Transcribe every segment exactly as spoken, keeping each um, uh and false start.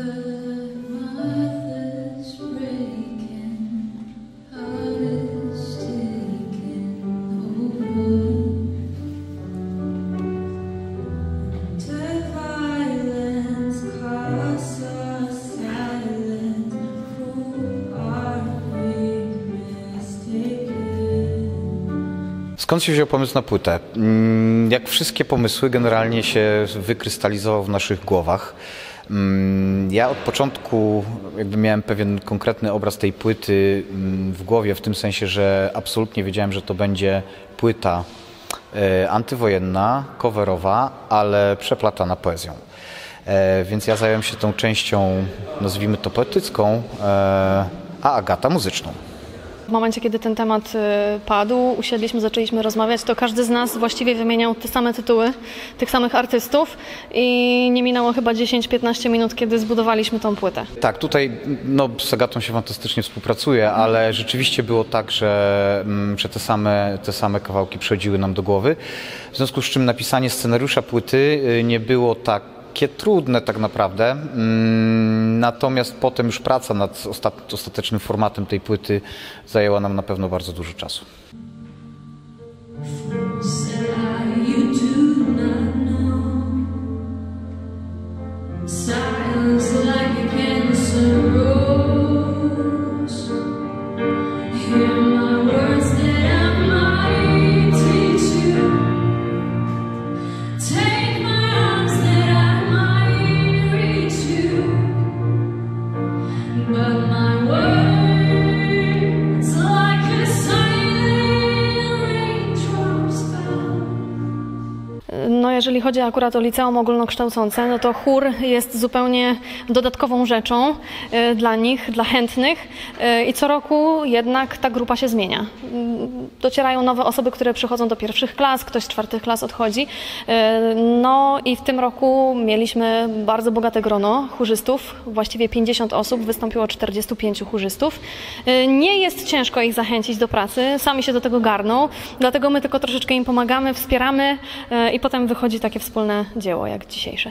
Skąd się wziął pomysł na płytę? Jak wszystkie pomysły generalnie się wykrystalizował w naszych głowach. Ja od początku jakby miałem pewien konkretny obraz tej płyty w głowie, w tym sensie, że absolutnie wiedziałem, że to będzie płyta antywojenna, coverowa, ale przeplatana poezją. Więc ja zająłem się tą częścią, nazwijmy to poetycką, a Agata muzyczną. W momencie, kiedy ten temat padł, usiedliśmy, zaczęliśmy rozmawiać, to każdy z nas właściwie wymieniał te same tytuły, tych samych artystów i nie minęło chyba dziesięć piętnaście minut, kiedy zbudowaliśmy tą płytę. Tak, tutaj no, z Agatą się fantastycznie współpracuje, ale rzeczywiście było tak, że, że te same, te same kawałki przychodziły nam do głowy, w związku z czym napisanie scenariusza płyty nie było tak Takie trudne tak naprawdę, natomiast potem już praca nad ostat ostatecznym formatem tej płyty zajęła nam na pewno bardzo dużo czasu. No jeżeli chodzi akurat o liceum ogólnokształcące, no to chór jest zupełnie dodatkową rzeczą y, dla nich, dla chętnych y, i co roku jednak ta grupa się zmienia. Y, docierają nowe osoby, które przychodzą do pierwszych klas, ktoś z czwartych klas odchodzi. Y, no i w tym roku mieliśmy bardzo bogate grono chórzystów, właściwie pięćdziesiąt osób, wystąpiło czterdziestu pięciu chórzystów. Y, nie jest ciężko ich zachęcić do pracy, sami się do tego garną, dlatego my tylko troszeczkę im pomagamy, wspieramy y, i potem wychodzi takie wspólne dzieło jak dzisiejsze.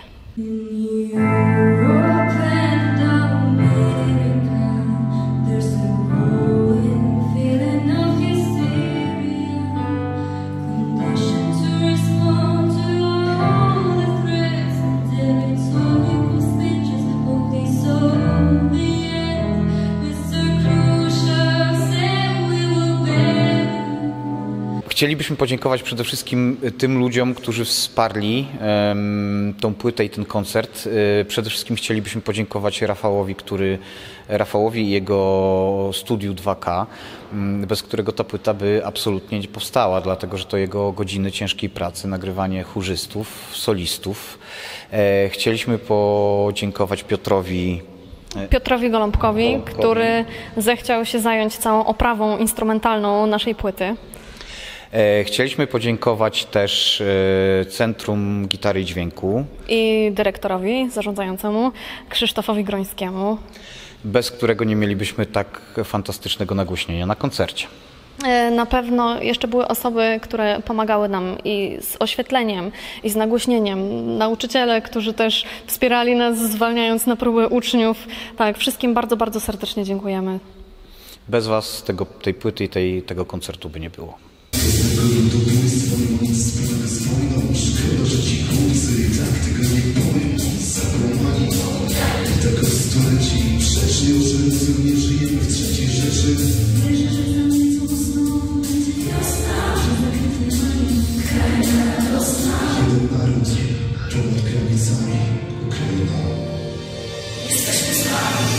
Chcielibyśmy podziękować przede wszystkim tym ludziom, którzy wsparli um, tą płytę i ten koncert. Przede wszystkim chcielibyśmy podziękować Rafałowi, który, Rafałowi i jego studiu dwa K, bez którego ta płyta by absolutnie nie powstała, dlatego że to jego godziny ciężkiej pracy, nagrywanie chórzystów, solistów. E, chcieliśmy podziękować Piotrowi Piotrowi Goląbkowi, Goląbkowi, który zechciał się zająć całą oprawą instrumentalną naszej płyty. Chcieliśmy podziękować też Centrum Gitary i Dźwięku i dyrektorowi zarządzającemu Krzysztofowi Grońskiemu, bez którego nie mielibyśmy tak fantastycznego nagłośnienia na koncercie. Na pewno jeszcze były osoby, które pomagały nam i z oświetleniem, i z nagłośnieniem. Nauczyciele, którzy też wspierali nas, zwalniając na próby uczniów. Tak, wszystkim bardzo, bardzo serdecznie dziękujemy. Bez was tego, tej płyty i tej, tego koncertu by nie było. Szkoda, że ci chłopcy tak tego nie powiem. Zakłamani tego stuleci. Przecież nie żyjemy w trzeciej rzeczy. Wierzę, że za nieco znowu będzie wiosna. Zakryte mają kraina rosna. Jeden naród ponad granicami Ukraina. Jesteśmy z wami.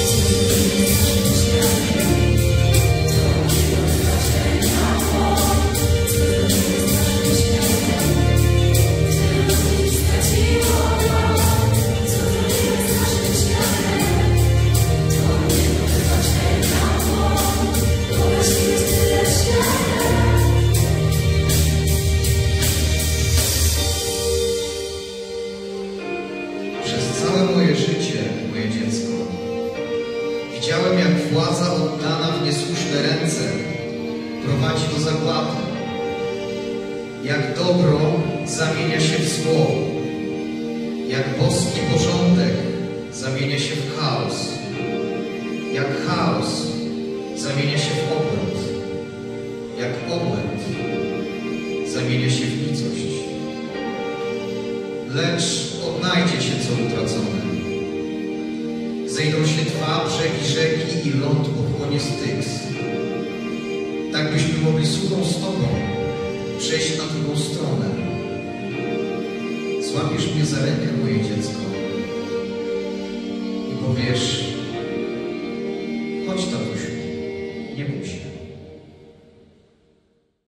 Widziałem, jak władza oddana w niesłuszne ręce prowadzi do zagłady. Jak dobro zamienia się w zło. Jak boski porządek zamienia się w chaos. Jak chaos zamienia się w obłęd. Jak obłęd zamienia się w nicość. Lecz odnajdzie się co utracone. Zejdą się dwa brzegi rzeki i ląd pochłonie Styx. Tak byśmy mogli suchą stopą przejść na drugą stronę. Złapiesz mnie za rękę, moje dziecko, i powiesz: